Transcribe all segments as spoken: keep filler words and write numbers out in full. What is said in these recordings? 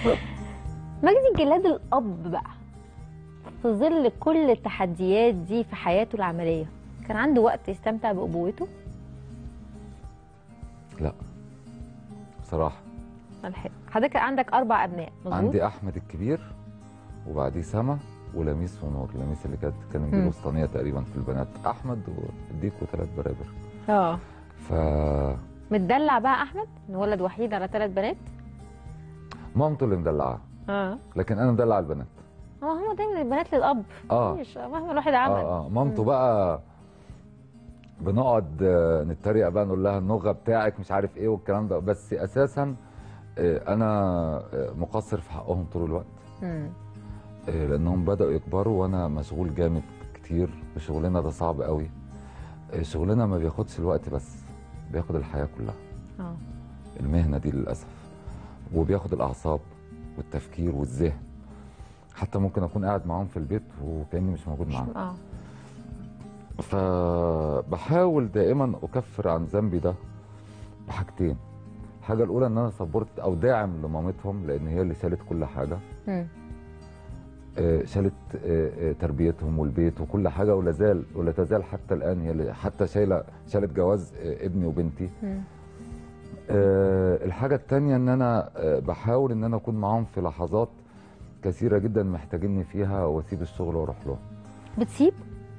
مجدي الجلاد الاب بقى في ظل كل التحديات دي في حياته العمليه كان عنده وقت يستمتع بابوته؟ لا بصراحه. حضرتك عندك اربع ابناء مظبوط؟ عندي احمد الكبير وبعديه سما ولميس ونور. لميس اللي كانت كانت دي الوسطانيه تقريبا في البنات، احمد وديك وثلاث برابر. اه ف متدلع بقى احمد؟ ولد وحيد على ثلاث بنات؟ مامته اللي مدلعاه. اه لكن انا مدلع البنات. اه هو دايما البنات للاب. اه مفيش مهما الواحد عمل. اه اه مامته بقى بنقعد نتريق بقى، نقول لها النغه بتاعك مش عارف ايه والكلام ده، بس اساسا انا مقصر في حقهم طول الوقت. امم لانهم بداوا يكبروا وانا مشغول جامد كتير، وشغلنا ده صعب قوي. شغلنا ما بياخدش الوقت بس، بياخد الحياه كلها. اه المهنه دي للاسف، وبياخد الاعصاب والتفكير والذهن. حتى ممكن اكون قاعد معاهم في البيت وكاني مش موجود معاهم. اه فبحاول دائما اكفر عن ذنبي ده بحاجتين. الحاجه الاولى ان انا صبرت او داعم لمامتهم، لان هي اللي شالت كل حاجه. امم آه شالت آه آه تربيتهم والبيت وكل حاجه، ولا زال ولا تزال حتى الان هي اللي حتى شايله شالت جواز آه ابني وبنتي. آه الحاجه الثانيه ان انا آه بحاول ان انا اكون معاهم في لحظات كثيره جدا محتاجيني فيها، واسيب الشغل واروح لهم. بتسيب؟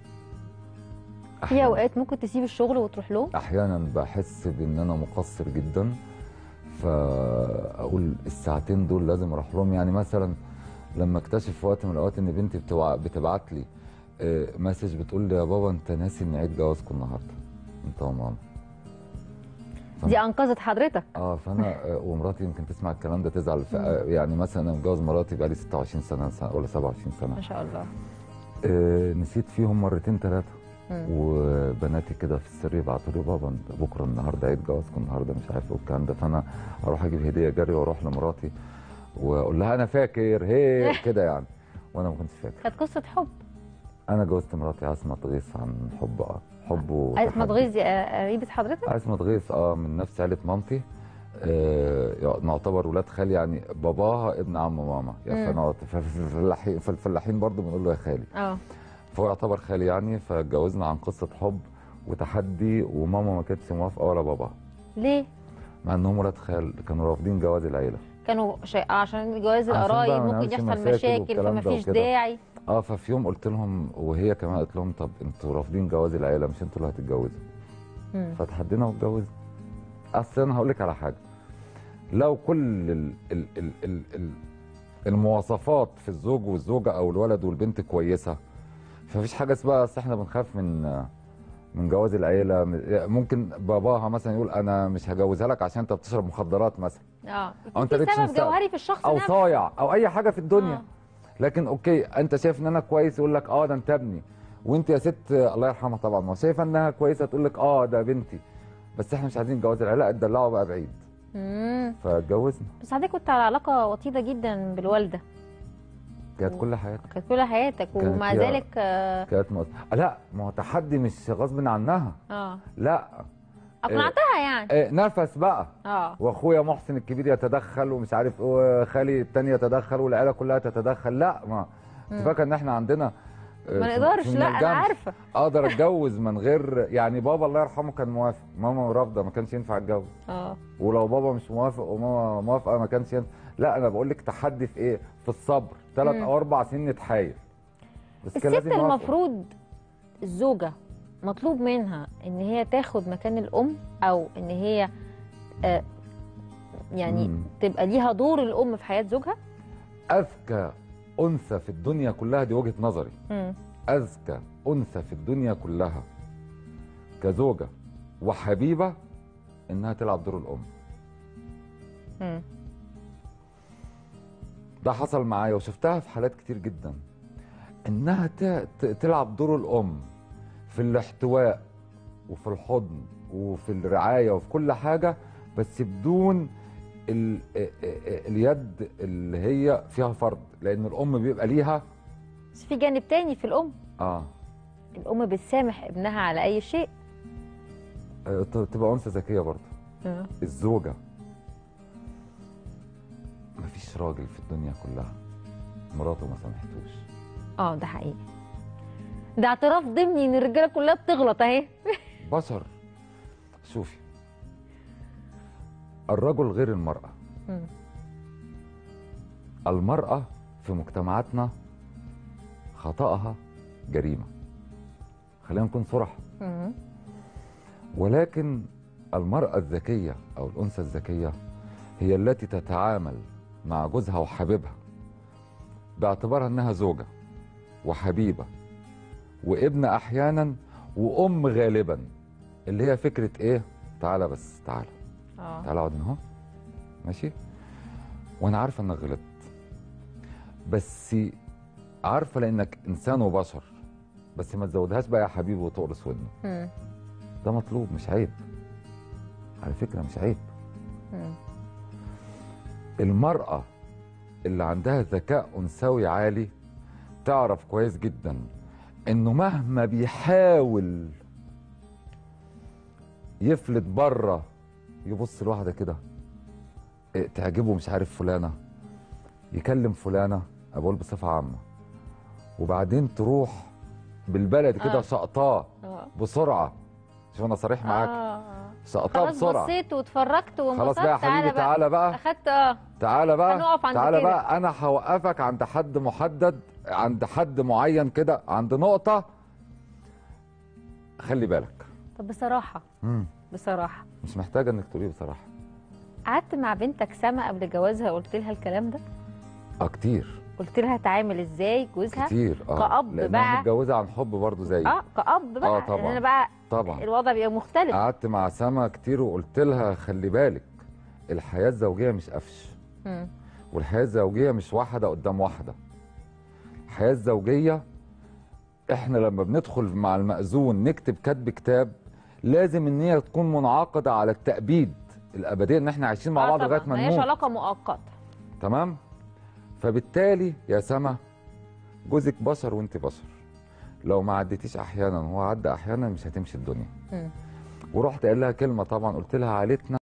في اوقات ممكن تسيب الشغل وتروح لهم؟ احيانا بحس بان انا مقصر جدا، فاقول الساعتين دول لازم اروح لهم. يعني مثلا لما اكتشف في وقت من الاوقات ان بنتي بتبعت لي مسج بتقول لي يا بابا انت ناسي ان عيد جوازكم النهارده انت وماما. دي انقذت حضرتك. اه فانا ومراتي يمكن تسمع الكلام ده تزعل. يعني مثلا انا متجوز مراتي بقالي ستة وعشرين سنه ولا سبعة وعشرين سنه ما شاء الله. آه نسيت فيهم مرتين ثلاثه. وبناتي كده في السر يبعتوا لي بابا بكره النهارده عيد جوازكم النهارده مش عارف ايه والكلام ده. فانا اروح اجيب هديه جري واروح لمراتي واقول لها انا فاكر هي كده يعني، وانا ما كنتش فاكر. كانت قصه حب. انا جوزت مراتي عصمت غيث عن حب. اه حب و عصمت غيث دي قريبه حضرتك؟ عصمت غيث اه من نفس عيله مامتي. آه نعتبر ولاد خالي، يعني باباها ابن عم ماما. يعني فالفلاحين فالفلاحين برضه بنقول له يا خالي. اه فهو يعتبر خالي يعني. فاتجوزنا عن قصه حب وتحدي، وماما ما كانتش موافقه ولا بابا. ليه؟ مع انهم ولاد خال كانوا رافضين جواز العيله. كانوا شيء عشان جواز القرايب ممكن يحصل مشاكل فما فيش داعي. اه ففي يوم قلت لهم، وهي كمان قالت لهم طب انتوا رافضين جواز العيله مش انتوا اللي هتتجوزوا. فتحدينا واتجوزنا. اصل انا هقول لك على حاجه، لو كل ال ال ال ال ال المواصفات في الزوج والزوجه او الولد والبنت كويسه، فمفيش حاجه اسمها اصل احنا بنخاف من من جواز العيله. ممكن باباها مثلا يقول انا مش هجوزها لك عشان انت بتشرب مخدرات مثلا. اه او انت في سبب جوهري في الشخص او صايع او اي حاجه في الدنيا. آه. لكن اوكي انت شايف ان انا كويس يقول لك اه ده انت ابني، وانت يا ست الله يرحمها طبعا ما شايفه انها كويسه تقول لك اه ده بنتي، بس احنا مش عايزين جواز العيله. اتدلعوا بقى بعيد. امم فاتجوزنا. بس حضرتك كنت على علاقه وطيده جدا بالوالده. كانت كل حياتك. كانت كل حياتك ومع ذلك آه كانت مص... لا ما هو تحدي مش غصب عنها. اه لا اقنعتها يعني. إيه نفس بقى. اه واخويا محسن الكبير يتدخل ومش عارف ايه، خالي الثاني يتدخل والعيله كلها تتدخل. لا ما انت فاكره ان احنا عندنا ما نقدرش. لا انا عارفه اقدر اتجوز من غير يعني بابا الله يرحمه كان موافق، ماما رافضه ما كانش ينفع اتجوز. اه ولو بابا مش موافق وماما موافقه ما كانش ينفع. لا انا بقول لك تحدي في ايه؟ في الصبر. ثلاث او اربع سنين نتحايل. بس كان لازم الست المفروض الزوجه مطلوب منها ان هي تاخد مكان الام، او ان هي آه يعني مم. تبقى ليها دور الام في حياه زوجها. اذكى انثى في الدنيا كلها، دي وجهه نظري، مم. اذكى انثى في الدنيا كلها كزوجه وحبيبه انها تلعب دور الام. مم. ده حصل معايا وشفتها في حالات كتير جدا، انها تلعب دور الام في الاحتواء وفي الحضن وفي الرعايه وفي كل حاجه، بس بدون ال اليد اللي هي فيها فرض، لان الام بيبقى ليها. بس في جانب تاني في الام. اه الام بتسامح ابنها على اي شيء. آه تبقى انثى ذكيه برضه. آه. الزوجه مفيش مفيش راجل في الدنيا كلها مراته ما سامحتوش. اه ده حقيقي، ده اعتراف ضمني ان الرجاله كلها بتغلط اهي. بشر. شوفي، الرجل غير المرأة. م. المرأة في مجتمعاتنا خطأها جريمة، خلينا نكون صراحة. ولكن المرأة الذكية أو الأنثى الذكية هي التي تتعامل مع جوزها وحبيبها باعتبارها أنها زوجة وحبيبة وابنة أحيانا وأم غالبا، اللي هي فكرة إيه؟ تعالى بس تعالى آه. تعالى اقعد هنا اهو، ماشي؟ وأنا عارفة إنك غلطت، بس عارفة لأنك إنسان وبشر، بس ما تزودهاش بقى يا حبيبي وتقرص ودنه. ده مطلوب، مش عيب على فكرة، مش عيب. مم. المرأة اللي عندها ذكاء أنثوي عالي تعرف كويس جدا إنه مهما بيحاول يفلت بره يبص لواحدة كده تعجبه، مش عارف فلانة، يكلم فلانة، أقول بصفة عامة، وبعدين تروح بالبلد كده آه. سقطاه آه. بسرعة. شوف أنا صريح معاك، آه. سقطاه بسرعة. خلاص بصيت واتفرجت وانبسطت، خلاص بقى يا حبيبي تعالى بقى، اخدت اه تعالى بقى هنقف عند تعالى كده بقى، انا هوقفك عند حد محدد، عند حد معين كده، عند نقطة خلي بالك. طب بصراحة مم. بصراحة مش محتاجة انك تقولي بصراحة. قعدت مع بنتك سما قبل جوازها قلت لها الكلام ده؟ اه كتير. قلت لها تعامل ازاي جوزها كتير اه كأب بقى، بقى متجوزة عن حب برضه زيي. اه كأب بقى. اه طبعا انا بقى طبعا الوضع بيبقى مختلف. قعدت مع سما كتير وقلت لها خلي بالك، الحياة الزوجية مش قفش. مم. والحياة الزوجية مش واحدة قدام واحدة. الحياة الزوجية احنا لما بندخل مع المأذون نكتب كتب كتاب لازم ان هي تكون منعقدة على التأبيد الأبدية، ان احنا عايشين مع آه بعض لغاية ما نموت. ما هيش علاقة مؤقتة. تمام؟ فبالتالي يا سما جوزك بشر وانت بشر، لو ما عديتيش احيانا وهو عدى احيانا مش هتمشي الدنيا. م. ورحت قايل لها كلمة طبعا، قلت لها عائلتنا